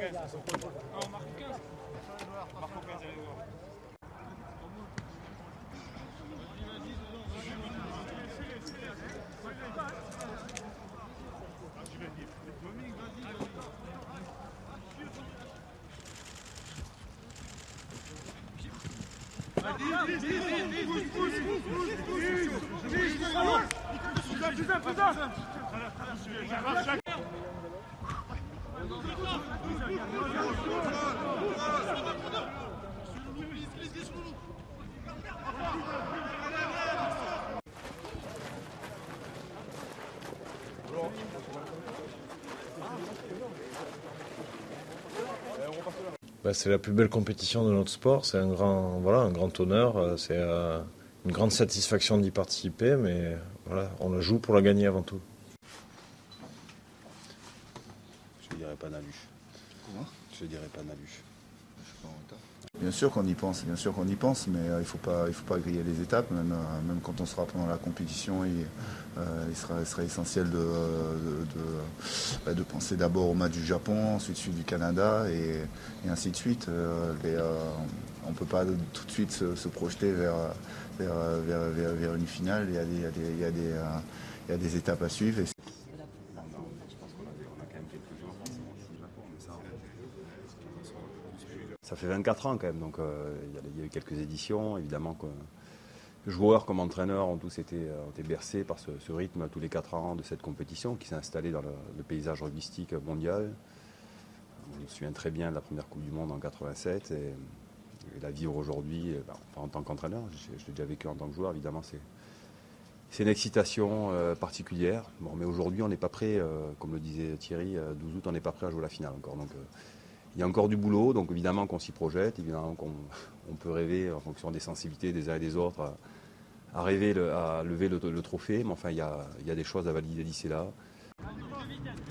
on marque 15. Marco 15, allez voir. C'est la plus belle compétition de notre sport, c'est un grand honneur, c'est une grande satisfaction d'y participer, mais voilà, on le joue pour la gagner avant tout. Je dirais pas Naluche. Comment ? Je dirais pas Naluche. Bien sûr qu'on y pense, mais il faut pas griller les étapes. Même quand on sera pendant la compétition, il sera essentiel de penser d'abord au match du Japon, ensuite celui du Canada et ainsi de suite. On ne peut pas tout de suite se projeter vers une finale. Il y a des étapes à suivre. Ça fait 24 ans quand même, donc il y a eu quelques éditions. Évidemment que joueurs comme entraîneurs ont tous été bercés par ce rythme tous les 4 ans de cette compétition qui s'est installée dans le paysage rugbystique mondial. Je me souviens très bien de la première Coupe du Monde en 87 et la vivre aujourd'hui en tant qu'entraîneur. Je l'ai déjà vécu en tant que joueur, évidemment c'est une excitation particulière. Bon, mais aujourd'hui on n'est pas prêt, comme le disait Thierry, 12 août on n'est pas prêt à jouer la finale encore. Donc, il y a encore du boulot, donc évidemment qu'on s'y projette, évidemment qu'on peut rêver en fonction des sensibilités des uns et des autres à rêver à lever le trophée, mais enfin il y a des choses à valider d'ici là.